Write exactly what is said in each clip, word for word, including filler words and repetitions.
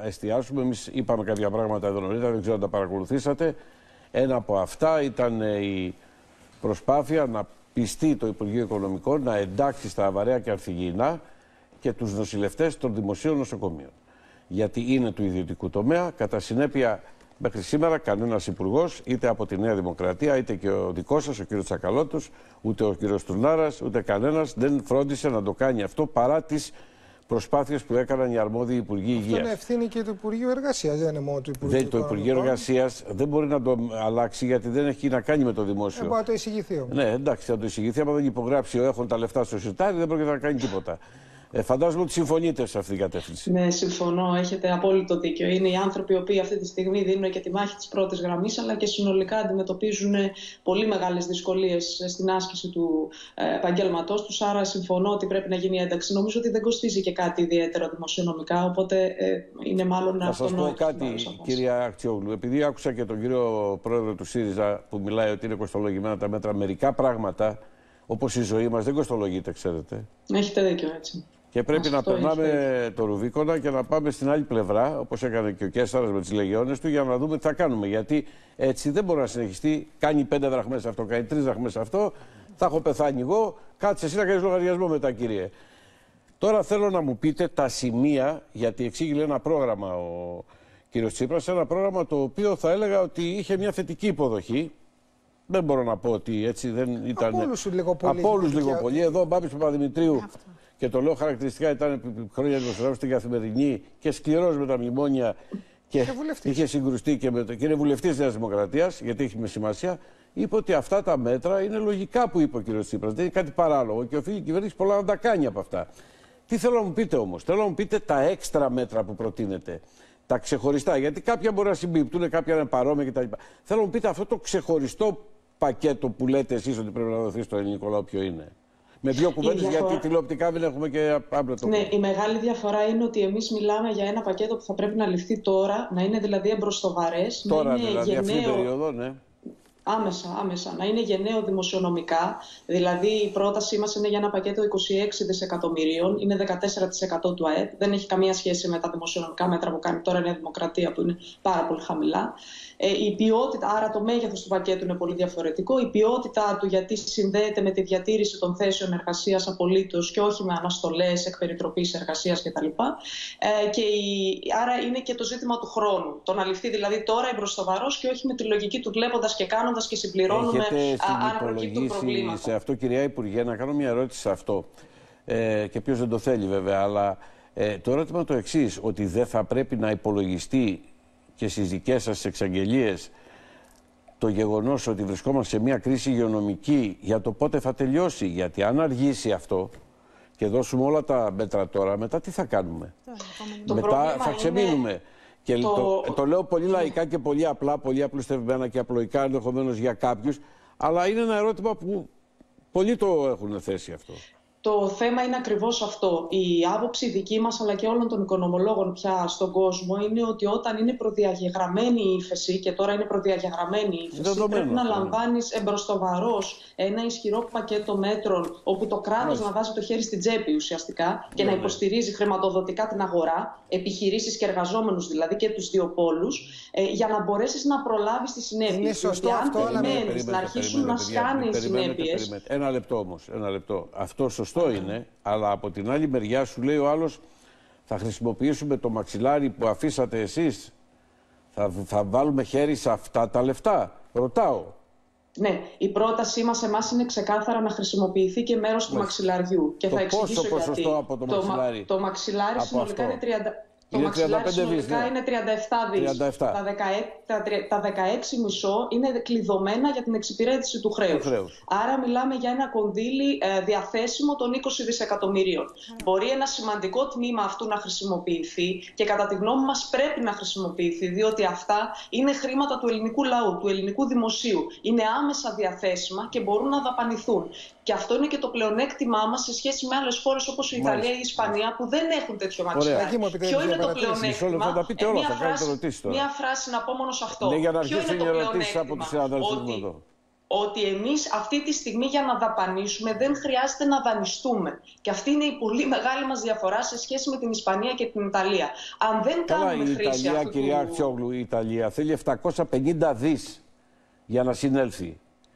εστιάσουμε. Εμείς είπαμε κάποια πράγματα εδώ νωρίτερα, δεν ξέρω αν τα παρακολουθήσατε. Ένα από αυτά ήταν η προσπάθεια να πιστεί το Υπουργείο Οικονομικών να εντάξει στα βαρέα και αρθιγεινά και τους νοσηλευτές των δημοσίων νοσοκομείων. Γιατί είναι του ιδιωτικού τομέα, κατά συνέπεια μέχρι σήμερα κανένας υπουργός, είτε από τη Νέα Δημοκρατία, είτε και ο δικός σας, ο κ. Τσακαλώτος, ούτε ο κ. Τουρνάρας, ούτε κανένας δεν φρόντισε να το κάνει αυτό παρά τις προσπάθειες που έκαναν οι αρμόδιοι Υπουργοί Υγείας. Αυτό είναι ευθύνη και του Υπουργείου Εργασίας, δεν είναι μόνο του Υπουργείου Οικονομικών. Το Υπουργείο Εργασίας δεν μπορεί να το αλλάξει γιατί δεν έχει να κάνει με το δημόσιο. Δεν μπορεί να το εισηγηθεί όμως. Ναι, εντάξει, θα το εισηγηθεί. Αν δεν υπογράψει ο έχουν τα λεφτά στο σιρτάρι, δεν πρόκειται να κάνει τίποτα. Ε, φαντάζομαι ότι συμφωνείτε σε αυτήν την κατεύθυνση. Ναι, συμφωνώ. Έχετε απόλυτο δίκιο. Είναι οι άνθρωποι οι οποίοι αυτή τη στιγμή δίνουν και τη μάχη της πρώτης γραμμής, αλλά και συνολικά αντιμετωπίζουν πολύ μεγάλες δυσκολίες στην άσκηση του επαγγέλματός τους. Άρα, συμφωνώ ότι πρέπει να γίνει η ένταξη. Νομίζω ότι δεν κοστίζει και κάτι ιδιαίτερο δημοσιονομικά, οπότε ε, είναι μάλλον αυτονόητο. Να σας πω κάτι, κυρία Αχτσιόγλου. Επειδή άκουσα και τον κύριο πρόεδρο του ΣΥΡΙΖΑ που μιλάει ότι είναι κοστολογημένα τα μέτρα, μερικά πράγματα, όπως η ζωή μας, δεν κοστολογείται, ξέρετε. Έχετε δίκιο, έτσι. Και πρέπει να περνάμε το Ρουβίκονα και να πάμε στην άλλη πλευρά, όπως έκανε και ο Κέσταρας με τις λεγεώνες του, για να δούμε τι θα κάνουμε. Γιατί έτσι δεν μπορεί να συνεχιστεί. Κάνει πέντε δραχμές αυτό, κάνει τρεις δραχμές αυτό. Θα έχω πεθάνει εγώ. Κάτσε εσύ να κάνεις λογαριασμό μετά, κύριε. Τώρα θέλω να μου πείτε τα σημεία, γιατί εξήγηλε ένα πρόγραμμα ο κύριος Τσίπρας, ένα πρόγραμμα το οποίο θα έλεγα ότι είχε μια θετική υποδοχή. Δεν μπορώ να πω ότι έτσι δεν ήταν. Από όλους λίγο πολύ. Από όλους λίγο πολύ. Εδώ ο Μπάμπης Παπαδημητρίου. Και το λέω χαρακτηριστικά, ήταν χρόνια δημοσιογράφος στην Καθημερινή και σκληρός με τα μνημόνια και, και είχε συγκρουστεί και, με το, και είναι βουλευτής της Νέας Δημοκρατίας, γιατί έχει με σημασία. Είπε ότι αυτά τα μέτρα είναι λογικά που είπε ο κ. Τσίπρας. Δεν είναι κάτι παράλογο και οφείλει η κυβέρνηση πολλά να τα κάνει από αυτά. Τι θέλω να μου πείτε όμως? Θέλω να μου πείτε τα έξτρα μέτρα που προτείνετε. Τα ξεχωριστά, γιατί κάποια μπορεί να συμπίπτουν, κάποια είναι παρόμοια κτλ. Θέλω να μου πείτε αυτό το ξεχωριστό πακέτο που λέτε εσείς ότι πρέπει να δοθεί στο ελληνικό λαό ποιο είναι. Με δύο κουβέντες, διαφορά... γιατί τηλεοπτικά δεν έχουμε και άμπλετο. Ναι, η μεγάλη διαφορά είναι ότι εμείς μιλάμε για ένα πακέτο που θα πρέπει να ληφθεί τώρα, να είναι δηλαδή εμπροστοβαρές. Τώρα, να είναι δηλαδή, γενναίο... αυτή την περίοδο, ναι. Άμεσα, άμεσα. Να είναι γενναίο δημοσιονομικά. Δηλαδή, η πρότασή μας είναι για ένα πακέτο είκοσι έξι δισεκατομμυρίων, είναι δεκατέσσερα τοις εκατό του ΑΕΠ. Δεν έχει καμία σχέση με τα δημοσιονομικά μέτρα που κάνει τώρα η Νέα Δημοκρατία, που είναι πάρα πολύ χαμηλά. Ε, η ποιότητα, άρα το μέγεθος του πακέτου είναι πολύ διαφορετικό. Η ποιότητά του, γιατί συνδέεται με τη διατήρηση των θέσεων εργασίας απολύτως και όχι με αναστολές, εκπεριτροπής εργασίας κτλ. Ε, και η, άρα είναι και το ζήτημα του χρόνου. Το να ληφθεί δηλαδή τώρα εμπροστοβαρός και όχι με τη λογική του βλέποντας και κάνοντας και συμπληρώνουμε αν προκύπτουν προβλήματα. Σε αυτό, κυρία Υπουργέ, να κάνω μια ερώτηση σε αυτό. Ε, και ποιος δεν το θέλει βέβαια, αλλά ε, το ερώτημα είναι το εξής, ότι δεν θα πρέπει να υπολογιστεί και στις δικές σας εξαγγελίες το γεγονός ότι βρισκόμαστε σε μια κρίση υγειονομική για το πότε θα τελειώσει. Γιατί αν αργήσει αυτό και δώσουμε όλα τα μέτρα τώρα, μετά τι θα κάνουμε? Το μετά θα ξεμείνουμε. Είναι... Και το... Το, το λέω πολύ λαϊκά και πολύ απλά, πολύ απλουστευμένα και απλοϊκά ενδεχομένως για κάποιους, αλλά είναι ένα ερώτημα που πολλοί το έχουν θέσει αυτό. Το θέμα είναι ακριβώς αυτό. Η άποψη δική μας αλλά και όλων των οικονομολόγων πια στον κόσμο είναι ότι όταν είναι προδιαγεγραμμένη η ύφεση, και τώρα είναι προδιαγεγραμμένη η ύφεση, πρέπει να ναι. λαμβάνεις εμπροστοβαρός ένα ισχυρό πακέτο μέτρων όπου το κράτος ναι. να βάζει το χέρι στην τσέπη ουσιαστικά και ναι, να υποστηρίζει ναι. χρηματοδοτικά την αγορά, επιχειρήσεις και εργαζόμενους δηλαδή και τους δύο πόλους, ε, για να μπορέσεις να προλάβεις τις συνέπειες. Είναι σωστό γιατί αυτό, αν περιμένεις να αρχίσουν να σκάνε οι συνέπειες. Ένα λεπτό όμως, ένα λεπτό. Αυτό σωστό είναι, αλλά από την άλλη μεριά σου λέει ο άλλος, θα χρησιμοποιήσουμε το μαξιλάρι που αφήσατε εσείς, θα, θα βάλουμε χέρι σε αυτά τα λεφτά. Ρωτάω. Ναι, η πρότασή μας εμάς είναι ξεκάθαρα να χρησιμοποιηθεί και μέρος του μαξιλαριού. Και το θα εξηγήσω πόσο γιατί. ποσοστό από το, το μαξιλάρι? Το μαξιλάρι από συνολικά αυτό. είναι τριάντα. Το είναι μαξιλάρι συνολικά ναι. είναι τριάντα επτά δις. τριάντα επτά. Τα, δεκαέξι, τα, τα δεκαέξι κόμμα πέντε είναι κλειδωμένα για την εξυπηρέτηση του χρέους. χρέους. Άρα μιλάμε για ένα κονδύλι ε, διαθέσιμο των είκοσι δισεκατομμυρίων. Mm. Μπορεί ένα σημαντικό τμήμα αυτού να χρησιμοποιηθεί και κατά τη γνώμη μας πρέπει να χρησιμοποιηθεί, διότι αυτά είναι χρήματα του ελληνικού λαού, του ελληνικού δημοσίου. Είναι άμεσα διαθέσιμα και μπορούν να δαπανηθούν. Και αυτό είναι και το πλεονέκτημά μας σε σχέση με άλλες χώρες όπως η Ιταλία ή η Ισπανία που δεν έχουν τέτοιο μαξιλάρι. Ποιο είναι το πλεονέκτημα? Θα πείτε όλα, θα μία φράση να πω μόνο σε αυτό. Ναι, για να Ποιο είναι αρχίσουν το οι ερωτήσεις από τους πλεονέκτημα? συναδέλφους ότι, εδώ. ότι εμείς αυτή τη στιγμή για να δαπανίσουμε δεν χρειάζεται να δανειστούμε. Και αυτή είναι η πολύ μεγάλη μας διαφορά σε σχέση με την Ισπανία και την Ιταλία. Αν δεν Καλά, κάνουμε η χρήση Ιταλία, αυτού κυρία του... Αξιόγλου, η Ιταλία θέλει επτακόσια πενήντα δις για να συνέλθει.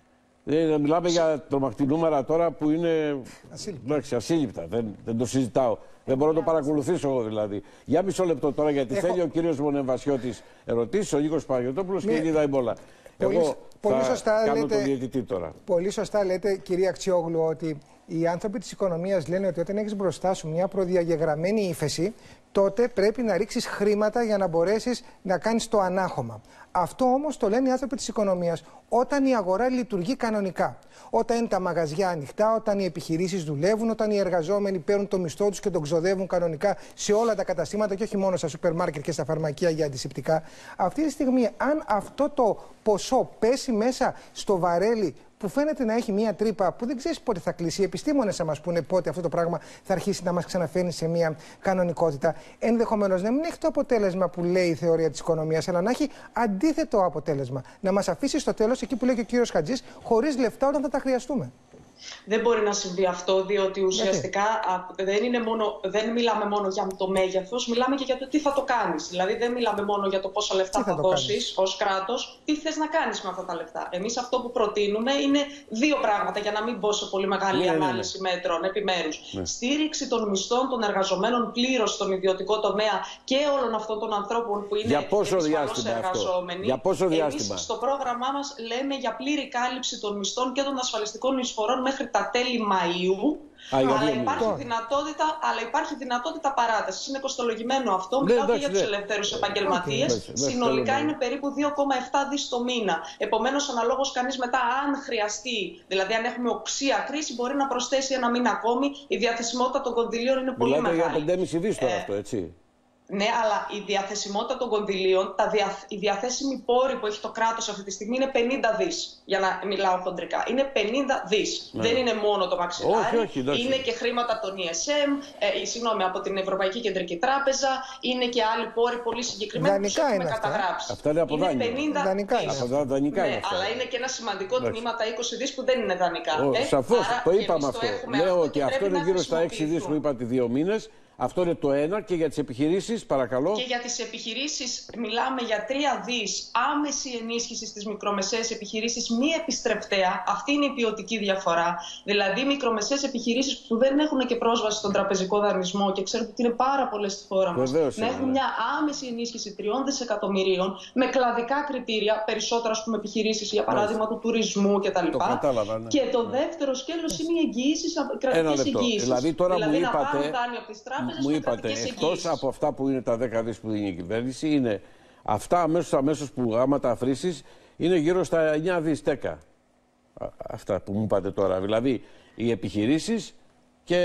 Ε, μιλάμε για τρομακτινούμερα τώρα που είναι εντάξει, ασύλληπτα. Δεν, δεν το συζητάω. Δεν μπορώ να το παρακολουθήσω εγώ δηλαδή. Για μισό λεπτό τώρα, γιατί Έχω... θέλει ο κύριος Μονεμβασιώτης ερωτήσεις, ο Νίκος Παναγιωτόπουλος Μία... και η Λίδα Ιμπόλα. Πολύ, εγώ πολύ θα σωστά κάνω λέτε, τον διαιτητή τώρα. Πολύ σωστά λέτε, κυρία Αξιόγλου, ότι οι άνθρωποι της οικονομίας λένε ότι όταν έχεις μπροστά σου μια προδιαγεγραμμένη ύφεση, τότε πρέπει να ρίξεις χρήματα για να μπορέσεις να κάνεις το ανάχωμα. Αυτό όμως το λένε οι άνθρωποι της οικονομίας όταν η αγορά λειτουργεί κανονικά. Όταν είναι τα μαγαζιά ανοιχτά, όταν οι επιχειρήσεις δουλεύουν, όταν οι εργαζόμενοι παίρνουν το μισθό τους και τον ξοδεύουν κανονικά σε όλα τα καταστήματα και όχι μόνο στα σούπερ μάρκετ και στα φαρμακεία για αντισηπτικά. Αυτή τη στιγμή, αν αυτό το ποσό πέσει μέσα στο βαρέλι που φαίνεται να έχει μία τρύπα που δεν ξέρεις πότε θα κλείσει, οι επιστήμονες θα μας πούνε πότε αυτό το πράγμα θα αρχίσει να μας ξαναφέρνει σε μία κανονικότητα, ενδεχομένως να μην έχει το αποτέλεσμα που λέει η θεωρία της οικονομίας, αλλά να έχει αντίθετο αποτέλεσμα. Να μας αφήσει στο τέλος, εκεί που λέει και ο κύριος Χατζής, χωρίς λεφτά όταν θα τα χρειαστούμε. Δεν μπορεί να συμβεί αυτό, διότι ουσιαστικά δεν, είναι μόνο, δεν μιλάμε μόνο για το μέγεθος, μιλάμε και για το τι θα το κάνεις. Δηλαδή δεν μιλάμε μόνο για το πόσα λεφτά θα, θα δώσεις ως κράτος, τι θες να κάνεις με αυτά τα λεφτά. Εμείς αυτό που προτείνουμε είναι δύο πράγματα, για να μην μπω σε πολύ μεγάλη ναι, ανάλυση ναι, ναι. μέτρων επιμέρους. Ναι. Στήριξη των μισθών των εργαζομένων πλήρως στον ιδιωτικό τομέα και όλων αυτών των ανθρώπων που είναι για πόσο διάστημα εργαζόμενοι. Για πόσο διάστημα. Εμείς στο πρόγραμμά μας λέμε για πλήρη κάλυψη των μισθών και των ασφαλιστικών εισφορών μέχρι τα τέλη Μαΐου, Α, αλλά, υπάρχει δυνατότητα, αλλά υπάρχει δυνατότητα παράτασης. Είναι κοστολογημένο αυτό, ναι, μιλάω εντάξει, και για τους ναι. ελευθέρους επαγγελματίες. Okay, Συνολικά ναι. είναι περίπου δύο κόμμα επτά δις το μήνα. Επομένως, αναλόγως κανείς μετά, αν χρειαστεί, δηλαδή αν έχουμε οξία κρίση, μπορεί να προσθέσει ένα μήνα ακόμη. Η διαθεσιμότητα των κονδυλίων είναι πολύ Μιλάτε μεγάλη. Για πέντε κόμμα πέντε δις τώρα ε, αυτό, έτσι. Ναι, αλλά η διαθεσιμότητα των κονδυλίων, τα δια, η διαθέσιμη πόρη που έχει το κράτος αυτή τη στιγμή είναι πενήντα δις. Για να μιλάω χοντρικά. Είναι πενήντα δις. Ναι. Δεν είναι μόνο το μαξιλάρι. Όχι, όχι, είναι και χρήματα από τον ι ες εμ, ε, συγγνώμη, από την Ευρωπαϊκή Κεντρική Τράπεζα. Είναι και άλλοι πόροι πολύ συγκεκριμένοι που έχουμε καταγράψει. Αυτά είναι από δάνεια. πενήντα δανεικά δις. Είναι. Από δανεικά ναι, είναι αυτά. αλλά είναι και ένα σημαντικό τμήμα, τα είκοσι δις που δεν είναι δανεικά. Ο, ε, σαφώς, το είπαμε αυτό. Λέω ότι αυτό είναι γύρω στα έξι δις που είπατε δύο μήνες. Αυτό είναι το ένα. Και για τις επιχειρήσεις, παρακαλώ. Και για τις επιχειρήσεις μιλάμε για τρία δις άμεση ενίσχυση στις μικρομεσαίες επιχειρήσεις, μη επιστρεπτέα. Αυτή είναι η ποιοτική διαφορά. Δηλαδή, μικρομεσαίες επιχειρήσεις που δεν έχουν και πρόσβαση στον τραπεζικό δανεισμό και ξέρετε ότι είναι πάρα πολλές στη χώρα μας, Βεβαίως, να έχουν μια άμεση ενίσχυση τριών δισεκατομμυρίων με κλαδικά κριτήρια, περισσότερα ας πούμε επιχειρήσεις, για παράδειγμα του τουρισμού κτλ. Το κατάλαβα, ναι. Και το ναι. δεύτερο σκέλος είναι οι εγγυήσεις, κρατικές εγγυήσεις. Δηλαδή, τώρα δηλαδή, μου είπατε. Μου είπατε, εκτός από αυτά που είναι τα δέκα δις που δίνει η κυβέρνηση, είναι αυτά αμέσως, αμέσως που άμα τα αφήσεις είναι γύρω στα εννιά δις τέκα. Αυτά που μου είπατε τώρα. Δηλαδή οι επιχειρήσεις και,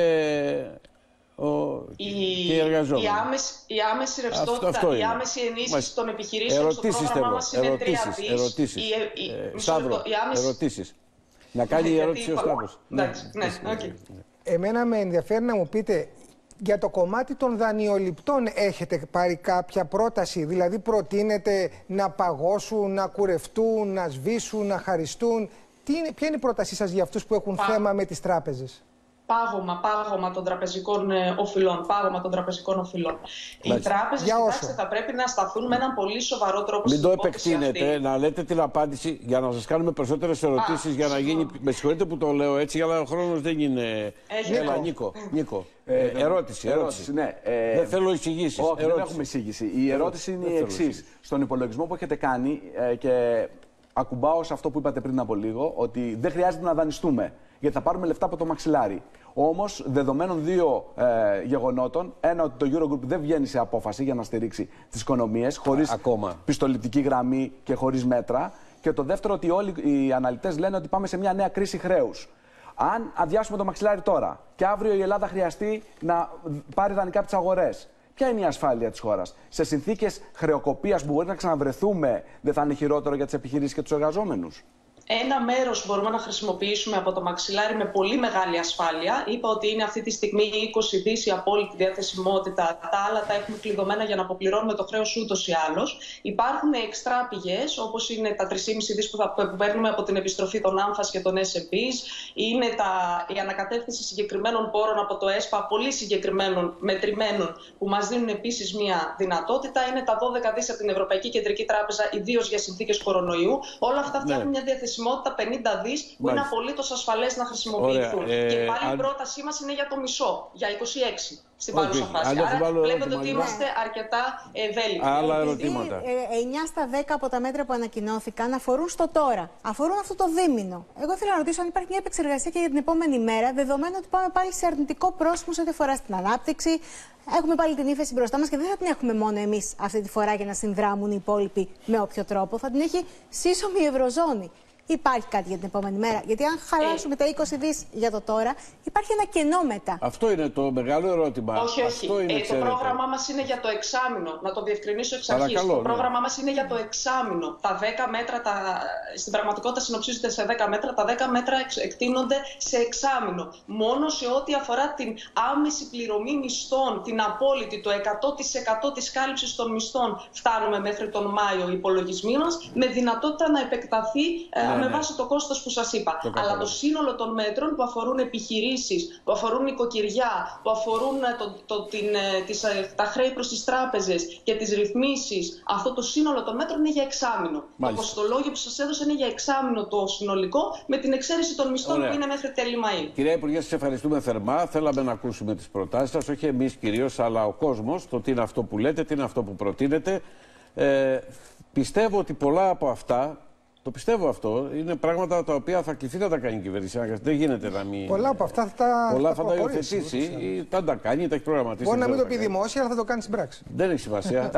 ο, η, και οι εργαζόμενοι. Η άμεση, η άμεση ρευστότητα, αυτό, αυτό η άμεση ενίσχυση Μας... των επιχειρήσεων ερωτήσεις στο πρόγραμμά μας είναι τρία δις. Ερωτήσεις, η, η, ε, Σταύρο, η άμεση... ερωτήσεις. Να κάνει η ερώτηση ο Σταύρος. Ναι, ναι, okay. Εμένα με ενδιαφέρει να μου πείτε, για το κομμάτι των δανειοληπτών έχετε πάρει κάποια πρόταση, δηλαδή προτείνετε να παγώσουν, να κουρευτούν, να σβήσουν, να χαριστούν. Τι είναι, ποια είναι η πρότασή σας για αυτούς που έχουν Πα... θέμα με τις τράπεζες? Πάγωμα, πάγωμα των τραπεζικών ε, οφειλών. Πάγωμα των τραπεζικών οφειλών. Οι τράπεζες, κοιτάξτε, θα πρέπει να σταθούν με έναν πολύ σοβαρό τρόπο. Μην το επεκτείνετε, να λέτε την απάντηση για να σας κάνουμε περισσότερες ερωτήσεις. Για να γίνει. Με συγχωρείτε που το λέω έτσι, αλλά ο χρόνος δεν είναι. Έλα, Νίκο. Νίκο. Ε, ε, ερώτηση, ερώτηση. ερώτηση ναι. ε, δεν θέλω εισηγήσεις. Όχι, ερώτηση. Δεν έχουμε εισήγηση. Η ερώτηση είναι η εξής. Στον υπολογισμό που έχετε κάνει ε, και ακουμπάω σε αυτό που είπατε πριν από λίγο, ότι δεν χρειάζεται να δανειστούμε, γιατί θα πάρουμε λεφτά από το μαξιλάρι. Όμως, δεδομένων δύο ε, γεγονότων, ένα ότι το Eurogroup δεν βγαίνει σε απόφαση για να στηρίξει τις οικονομίες, χωρίς ακόμα πιστοληπτική γραμμή και χωρίς μέτρα. Και το δεύτερο, ότι όλοι οι αναλυτές λένε ότι πάμε σε μια νέα κρίση χρέους. Αν αδειάσουμε το μαξιλάρι τώρα και αύριο η Ελλάδα χρειαστεί να πάρει δανεικά από τις αγορές, ποια είναι η ασφάλεια της χώρας? Σε συνθήκες χρεοκοπίας που μπορεί να ξαναβρεθούμε, δεν θα είναι χειρότερο για τις επιχειρήσεις και τους εργαζόμενους? Ένα μέρος μπορούμε να χρησιμοποιήσουμε από το μαξιλάρι με πολύ μεγάλη ασφάλεια. Είπα ότι είναι αυτή τη στιγμή είκοσι δις η απόλυτη διαθεσιμότητα. Τα άλλα τα έχουμε κλειδωμένα για να αποπληρώνουμε το χρέος ούτως ή άλλως. Υπάρχουν εξτρά πηγές, όπως είναι τα τρία κόμμα πέντε δις που, θα, που παίρνουμε από την επιστροφή των άμφας και των ες εμ πις. Είναι τα, η ανακατεύθυνση συγκεκριμένων πόρων από το ΕΣΠΑ, πολύ συγκεκριμένων, μετρημένων, που μας δίνουν επίσης μια δυνατότητα. Είναι τα δώδεκα δις από την Ευρωπαϊκή Κεντρική Τράπεζα, ιδίως για συνθήκες κορονοϊού. όλα αυτά φτιάχνουν ναι. μια διαθεσιμότητα πενήντα δις που Μάλιστα. είναι απολύτως ασφαλές να χρησιμοποιηθούν. Ε, και πάλι αν... η πρότασή μας είναι για το μισό, για είκοσι έξι. Στην παρούσα φάση. Άρα βλέπετε ότι είμαστε αρκετά ευέλικτοι. Άλλα ερωτήματα. εννιά στα δέκα από τα μέτρα που ανακοινώθηκαν αφορούν στο τώρα. Αφορούν αυτό το δίμηνο. Εγώ ήθελα να ρωτήσω αν υπάρχει μια επεξεργασία και για την επόμενη μέρα, δεδομένου ότι πάμε πάλι σε αρνητικό πρόσημο σε ό,τι αφορά στην ανάπτυξη. Έχουμε πάλι την ύφεση μπροστά μας και δεν θα την έχουμε μόνο εμείς αυτή τη φορά για να συνδράμουν οι υπόλοιποι με όποιο τρόπο. Θα την έχει σύσσωμη η Ευρωζώνη. Υπάρχει κάτι για την επόμενη μέρα? Γιατί αν χαλάσουμε ε. τα είκοσι δις για το τώρα, υπάρχει ένα κενό μετά. Αυτό είναι το μεγάλο ερώτημα. Όχι, όχι. Αυτό είναι, ε, το πρόγραμμά μας είναι για το εξάμηνο. Να το διευκρινίσω εξ αρχής. Το ναι. πρόγραμμά μας είναι για το εξάμηνο. Τα δέκα μέτρα, τα... στην πραγματικότητα συνοψίζονται σε δέκα μέτρα. Τα δέκα μέτρα εκτείνονται σε εξάμηνο. Μόνο σε ό,τι αφορά την άμεση πληρωμή μισθών, την απόλυτη, το εκατό τοις εκατό της κάλυψης των μισθών, φτάνουμε μέχρι τον Μάιο οι υπολογισμοί μας, με δυνατότητα να επεκταθεί. Ναι. με βάση το κόστος που σας είπα. Το Αλλά το σύνολο των μέτρων που αφορούν επιχειρήσεις, που αφορούν οικοκυριά, που αφορούν το, το, την, τις, τα χρέη προς τις τράπεζες και τις ρυθμίσεις, αυτό το σύνολο των μέτρων είναι για εξάμηνο. Μάλιστα. Το κοστολόγιο που σας έδωσα είναι για εξάμηνο το συνολικό, με την εξαίρεση των μισθών Ωραία. που είναι μέχρι τέλη Μαΐου. Κυρία Υπουργέ, σας ευχαριστούμε θερμά. Θέλαμε να ακούσουμε τις προτάσεις σας, όχι εμείς κυρίως, αλλά ο κόσμος, το τι είναι αυτό που λέτε, τι είναι αυτό που προτείνετε. Ε, πιστεύω ότι πολλά από αυτά. Το πιστεύω αυτό. Είναι πράγματα τα οποία θα κληθεί να τα κάνει η κυβέρνηση. Δεν γίνεται να μην. Πολλά από αυτά θα τα, Πολλά θα τα υιοθετήσει ή θα τα κάνει, τα έχει προγραμματίσει. Μπορεί να μην το πει δημόσια, αλλά θα το κάνει στην πράξη. Δεν έχει σημασία.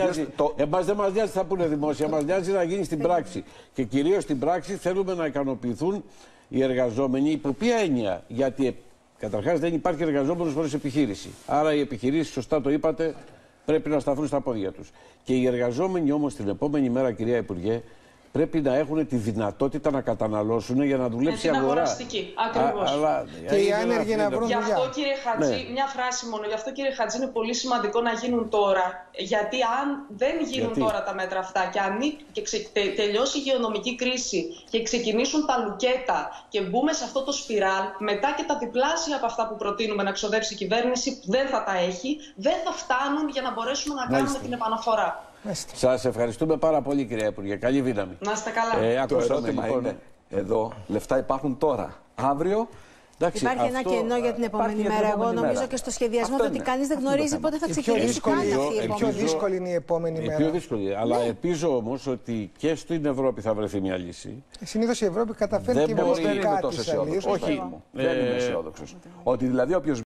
Εμάς δεν μας νοιάζει τι θα πούνε δημόσια. Μας νοιάζει να γίνει στην πράξη. Και κυρίως στην πράξη θέλουμε να ικανοποιηθούν οι εργαζόμενοι. Υπό ποια έννοια? Γιατί καταρχάς δεν υπάρχει εργαζόμενος χωρίς επιχείρηση. Άρα οι επιχειρήσεις, σωστά το είπατε, πρέπει να σταθούν στα πόδια τους. Και οι εργαζόμενοι όμως την επόμενη μέρα, κυρία Υπουργέ, πρέπει να έχουν τη δυνατότητα να καταναλώσουν για να δουλέψει η αγορά. Αγοραστική, ακριβώς. Και οι άνεργοι να βρουν δουλειά. Γι' αυτό, κύριε Χατζή, ναι. μια φράση μόνο. Γι' αυτό, κύριε Χατζή, είναι πολύ σημαντικό να γίνουν τώρα. Γιατί αν δεν γίνουν γιατί? τώρα τα μέτρα αυτά και αν και ξε, τε, τελειώσει η υγειονομική κρίση και ξεκινήσουν τα λουκέτα και μπούμε σε αυτό το σπιράλ, μετά και τα διπλάσια από αυτά που προτείνουμε να ξοδέψει η κυβέρνηση, δεν θα τα έχει, δεν θα φτάνουν για να μπορέσουμε να κάνουμε Μάλιστα. την επαναφορά. Σας ευχαριστούμε πάρα πολύ, κυρία Υπουργέ. Καλή δύναμη. Να είστε καλά. Ε, το ερώτημα λοιπόν, είναι, εδώ λεφτά υπάρχουν τώρα. Αύριο εντάξει, υπάρχει αυτό, ένα κενό για την επόμενη μέρα. Εγώ νομίζω μέρα. και στο σχεδιασμό το ότι κανείς δεν γνωρίζει πότε θα ξεκινήσει καν αυτή η επόμενη. Πιο δύσκολη είναι η επόμενη μέρα. Πιο δύσκολη. Αλλά ναι. ελπίζω όμως ότι και στην Ευρώπη θα βρεθεί μια λύση. Συνήθως η Ευρώπη καταφέρει και δεν είμαι τόσο αισιόδοξος. Όχι, δεν είμαι αισιόδοξος. Ότι δηλαδή όποιος